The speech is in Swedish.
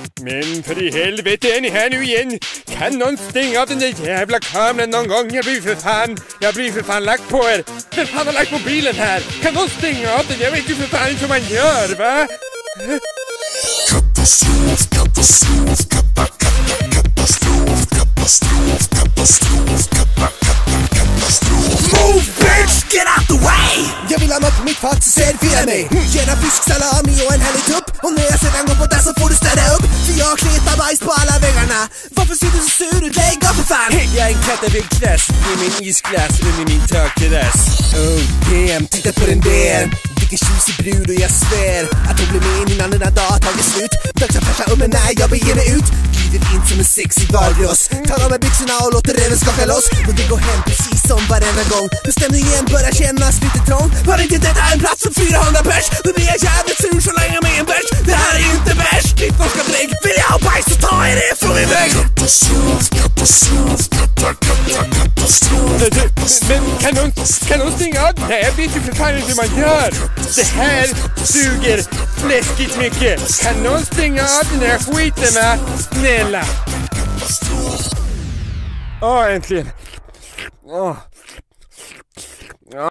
Men för i helvete är ni här nu igen? Kan någon stänga av den där jävla kameran någon gång? Jag blir för fan lagt på er. Vem fan har lagt mobilen här? Kan någon stänga av den? Jag vet ju för fan inte hur man gör, va? Katastrof, katastrof, katastrof, katastrof, katastrof, katastrof. Move bitch, get out the way! Jag vill ha något på mitt fat så servera mig. Gärna fisk, salami och en härlig tupp. Och när jag sedan går på där så får du städa upp. För jag kletar bajs på alla väggarna. Varför ser du så sur ut? Lägg av för fan! Jag är en kattavillklass i min isglass under min takterrass. Oh damn, titta på den där. Vilken tjusig brud och jag svär att hon blir med innan den här dagen tagit slut. Dags att färsa mig när jag beger mig ut. Glider in som en sexig valross. Tar av mig byxorna och låter reven skaka loss. Och det går hem precis som varenda gång. Hur stämningen börjar kännas lite trång. Var inte detta en plats för 400 pers? Då blir jag jävligt sur så länge med en bärs. Det här är inte bärs, ditt norska drägg. Vill jag ha bajs så tar jag det från min vägg. Katastrof, katastrof, katastrof. Men kan någon stänga av? Nej, jag vet ju för fan inte hur man gör. Det här suger läskigt mycket. Kan någon stänga av den här skiten, va? Snälla. Äntligen.